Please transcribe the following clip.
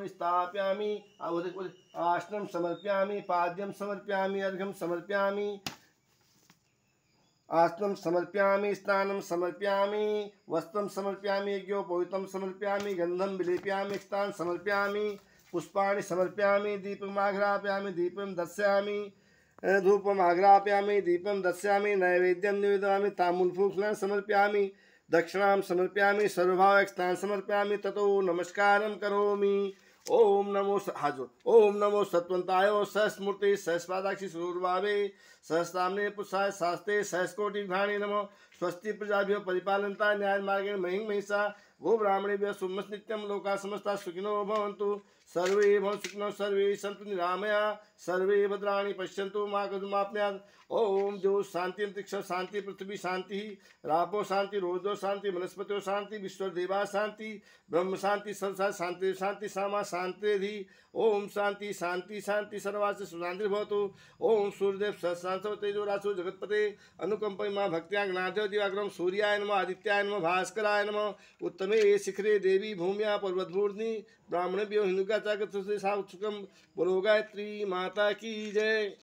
स्थापयामि आसनं समर्पयामि पाद्यं समर्पयामि अर्घ्यं समर्पयामि आसनं समर्पयामि स्नानं समर्पयामि वस्त्रं समर्पयामि यज्ञोपवीतं समर्पयामि गन्धं विलेपयामि स्थानं समर्पयामि पुष्पाणि समर्पयामि दीपम् आघ्रापयामि दीपं दर्शयामि धूपम् आघ्रापयामि दीपं दर्शयामि नैवेद्यं निवेदयामि ताम्बूलफूलफलानि समर्पयामि दक्षिणां समर्पयामि सर्वभावस्नानं समर्पयामि ततो नमस्कारं करोमि। ओम नमो हाजो ओम नमो सत्वंताय सहस्मूर्ति सहस्पादाक्षि सूर्भावे सहस्रामने पुरुषाय शास्त्रे सहस्कोटि विभाणे नमो स्वस्ति प्रजाभ्यो परिपालनता न्याय मार्गेण महिं महिषा गो ब्राह्मणेभ्यः सुमस् नित्यं लोकाः समस्ताः सुखिनो भवन्तु सर्वे भवन्तु सुखिनो सर्वे सन्तु निरामया सर्वे भद्राणि पश्यन्तु मा कदमाप्नुयात्। ओम जो शांति अंतरिक्ष शांति पृथ्वी शांति रापो शांति रोजो शांति वनस्पतियों शांति विश्वदेवा शांति ब्रह्म शांति संसार शांति शांति सामा शांति। ओम शांति शांति शांति सर्वास सुशांति भवतु। ओम सूर्यदेव सहस्रांशो तेजो राशो जगतपते अनुकंपय मां भक्त्या ज्ञानदेव दिवाकरम सूर्याय नमः आदित्याय नमः भास्कराय नमः उत्तमे शिखरे देवी भूम्या पर्वतभूर्णि ब्राह्मणेभ्यो हिंदुका चाकम बोलो गायत्री माता की जय।